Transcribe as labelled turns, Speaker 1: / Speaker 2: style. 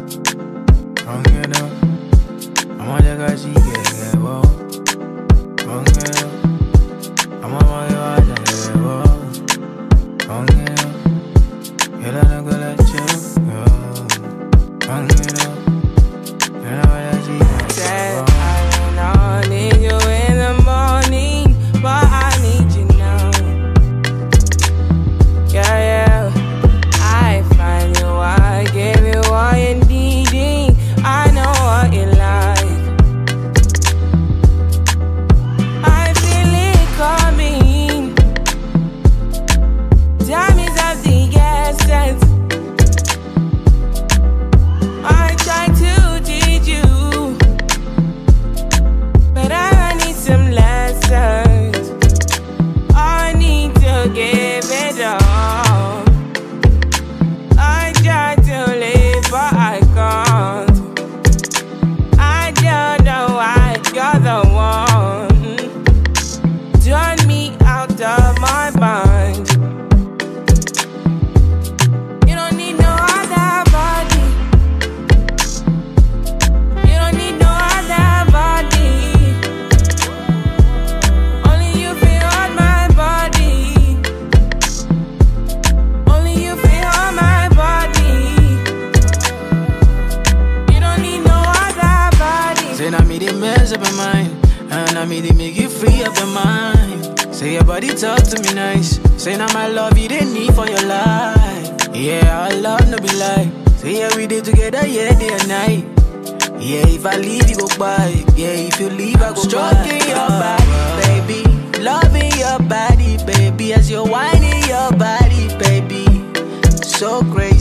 Speaker 1: I'm on the guy, she get well. I'm on my yard, I get well. You don't go let you go.
Speaker 2: Said I don't need you in the morning, but I need you now. Yeah, I find you, I give you all you needing. I know what you like. I feel it coming. Time is of the essence. I try to teach you, but I need some lessons. I need to give it up. I try to live, but I can't. I don't know why you're the one. Turn me out of my mind. You don't need no other body. You don't need no other body. Only you feel on my body. Only you feel on my body. You don't need no other body.
Speaker 1: Say now me they mess up my mind, and now me they make you free up your mind. Say your body talk to me nice. Say now my love you didn't need for your life. Yeah, our love no be lie. Say yeah we did together, yeah day and night. Yeah, if I leave you go by. Yeah, if you leave I go stroking by. Your body, baby, loving your body, baby, as you're whining your body, baby. So crazy.